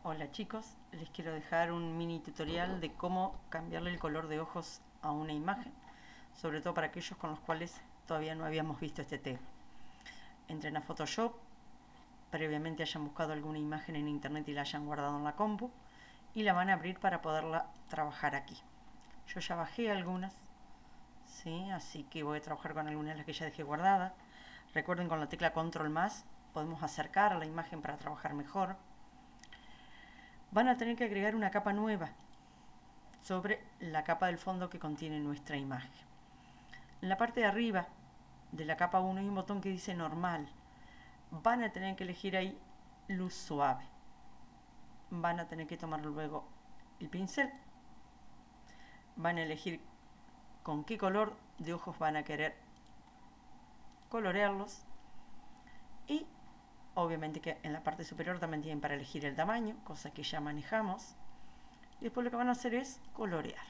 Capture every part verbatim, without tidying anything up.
Hola chicos, les quiero dejar un mini tutorial de cómo cambiarle el color de ojos a una imagen, sobre todo para aquellos con los cuales todavía no habíamos visto este tema. Entren a Photoshop, previamente hayan buscado alguna imagen en internet y la hayan guardado en la compu, y la van a abrir para poderla trabajar aquí. Yo ya bajé algunas, ¿sí? Así que voy a trabajar con algunas de las que ya dejé guardadas. Recuerden, con la tecla control más podemos acercar a la imagen para trabajar mejor. Van a tener que agregar una capa nueva sobre la capa del fondo que contiene nuestra imagen. En la parte de arriba de la capa uno hay un botón que dice normal. Van a tener que elegir ahí luz suave. Van a tener que tomar luego el pincel. Van a elegir con qué color de ojos van a querer colorearlos. Y obviamente que en la parte superior también tienen para elegir el tamaño, cosa que ya manejamos. Y después lo que van a hacer es colorear.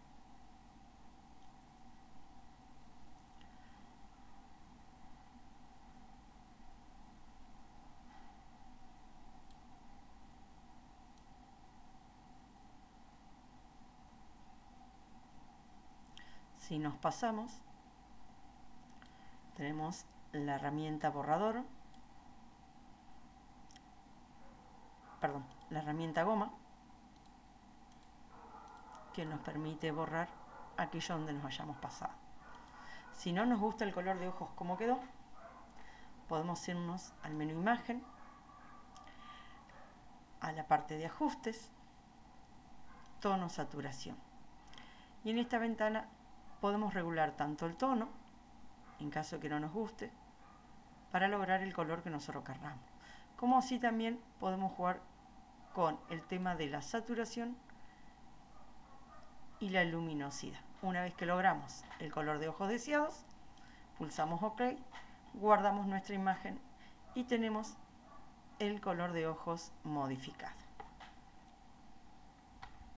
Si nos pasamos, tenemos la herramienta borrador, perdón, la herramienta goma, que nos permite borrar aquello donde nos hayamos pasado. Si no nos gusta el color de ojos como quedó, podemos irnos al menú imagen, a la parte de ajustes, tono, saturación. Y en esta ventana podemos regular tanto el tono, en caso que no nos guste, para lograr el color que nosotros querramos. Como así también podemos jugar con el tema de la saturación y la luminosidad. Una vez que logramos el color de ojos deseados, pulsamos OK, guardamos nuestra imagen y tenemos el color de ojos modificado.